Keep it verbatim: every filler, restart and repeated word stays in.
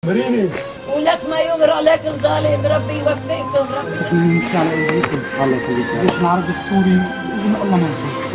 مريني ولك ما يغرى لك الظالم، ربي يوفقكم. ربي ان شاء الله يجزيكم. الله يخليك. الجيش العربي السوري باذن الله منصور.